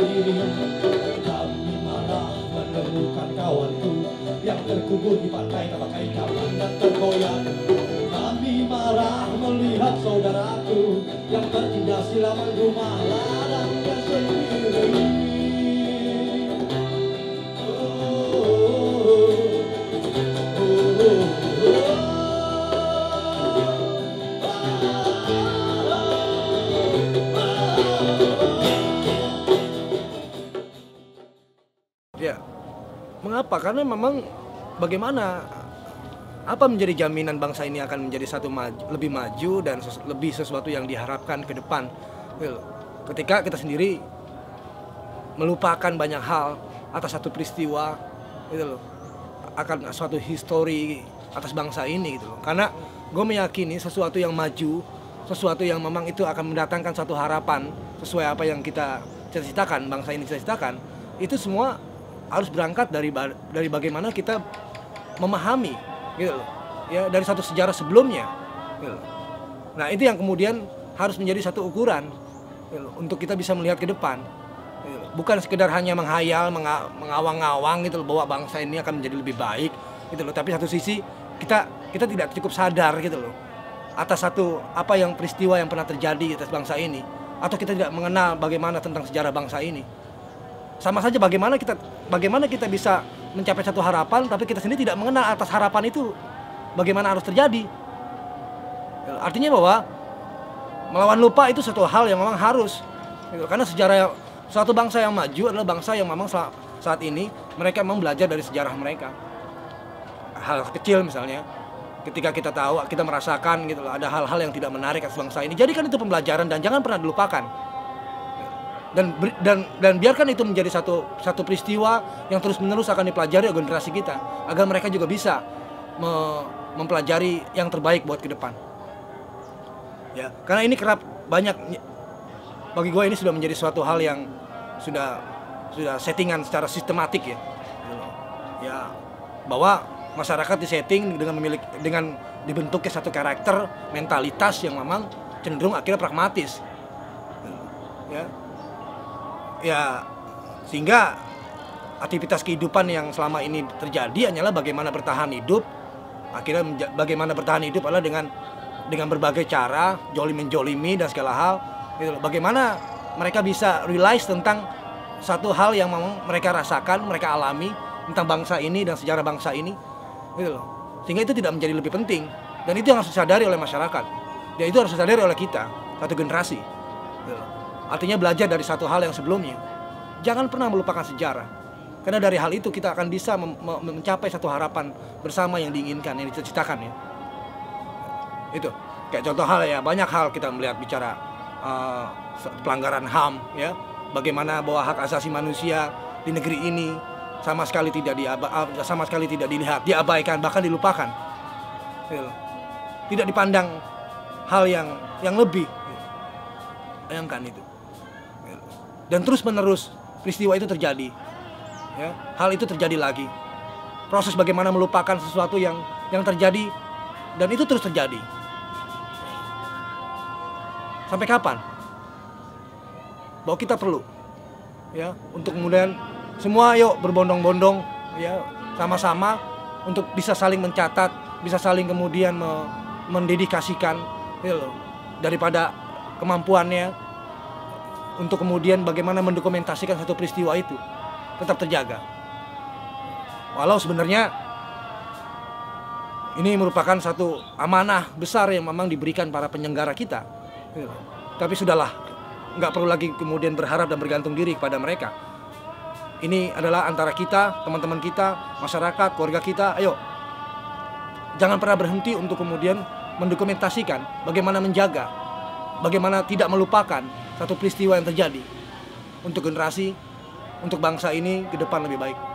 sendiri. Kami marah menemukan kawanku yang terkubur di pantai tak pakai kapan dan tergoyang. Kami marah melihat saudaraku yang tertindas di laman rumah ladangnya sendiri. Ya, mengapa? Karena memang bagaimana, apa menjadi jaminan bangsa ini akan menjadi lebih maju dan lebih sesuatu yang diharapkan ke depan, gitu loh. Ketika kita sendiri melupakan banyak hal atas satu peristiwa, gitu loh, akan suatu histori atas bangsa ini, gitu loh. Karena gue meyakini sesuatu yang maju, sesuatu yang memang itu akan mendatangkan satu harapan sesuai apa yang kita cita-citakan, bangsa ini cita-citakan, itu semua harus berangkat dari bagaimana kita memahami, gitu loh, ya, dari satu sejarah sebelumnya, gitu loh. Nah, itu yang kemudian harus menjadi satu ukuran, gitu loh, untuk kita bisa melihat ke depan, gitu loh. Bukan sekedar hanya menghayal, mengawang-awang, gitu loh, bahwa bangsa ini akan menjadi lebih baik, gitu loh. Tapi satu sisi kita tidak cukup sadar, gitu loh, atas satu apa yang peristiwa yang pernah terjadi atas bangsa ini, atau kita tidak mengenal bagaimana tentang sejarah bangsa ini. Sama saja bagaimana kita bisa mencapai satu harapan, tapi kita sendiri tidak mengenal atas harapan itu bagaimana harus terjadi. Artinya bahwa melawan lupa itu suatu hal yang memang harus, karena suatu bangsa yang maju adalah bangsa yang memang saat ini mereka memang belajar dari sejarah mereka. Hal kecil misalnya, ketika kita tahu, kita merasakan, gitu loh, ada hal-hal yang tidak menarik atas bangsa ini, jadikan itu pembelajaran dan jangan pernah dilupakan. Dan biarkan itu menjadi satu peristiwa yang terus-menerus akan dipelajari oleh generasi kita, agar mereka juga bisa mempelajari yang terbaik buat ke depan. Ya, karena ini kerap banyak, bagi gue ini sudah menjadi suatu hal yang sudah settingan secara sistematik, ya. Ya, bahwa masyarakat disetting dengan dibentuknya satu karakter mentalitas yang memang cenderung akhirnya pragmatis. Ya, sehingga aktivitas kehidupan yang selama ini terjadi hanyalah bagaimana bertahan hidup. Akhirnya bagaimana bertahan hidup adalah dengan berbagai cara, menjolimi dan segala hal, gitu loh. Bagaimana mereka bisa realize tentang satu hal yang memang mereka rasakan, mereka alami tentang bangsa ini dan sejarah bangsa ini, gitu loh. Sehingga itu tidak menjadi lebih penting, dan itu yang harus disadari oleh masyarakat. Dan itu harus disadari oleh kita, satu generasi, gitu loh. Artinya belajar dari satu hal yang sebelumnya. Jangan pernah melupakan sejarah. Karena dari hal itu kita akan bisa mencapai satu harapan bersama yang diinginkan, yang dicita-citakan, ya. Itu. Kayak contoh hal, ya, banyak hal kita melihat bicara pelanggaran HAM, ya. Bagaimana bahwa hak asasi manusia di negeri ini sama sekali tidak dilihat, diabaikan, bahkan dilupakan. Gitu. Tidak dipandang hal yang lebih. Bayangkan itu. Dan terus-menerus peristiwa itu terjadi, ya, hal itu terjadi lagi. Proses bagaimana melupakan sesuatu yang terjadi, dan itu terus terjadi. Sampai kapan? Bahwa kita perlu, ya, untuk kemudian semua yuk berbondong-bondong, ya, sama-sama untuk bisa saling mencatat, bisa saling kemudian mendedikasikan, ya, loh, daripada kemampuannya untuk kemudian bagaimana mendokumentasikan satu peristiwa itu tetap terjaga. Walau sebenarnya ini merupakan satu amanah besar yang memang diberikan para penyelenggara kita. Tapi sudahlah, nggak perlu lagi kemudian berharap dan bergantung diri kepada mereka. Ini adalah antara kita, teman-teman kita, masyarakat, keluarga kita. Ayo, jangan pernah berhenti untuk kemudian mendokumentasikan bagaimana menjaga, bagaimana tidak melupakan satu peristiwa yang terjadi untuk generasi, untuk bangsa ini ke depan lebih baik.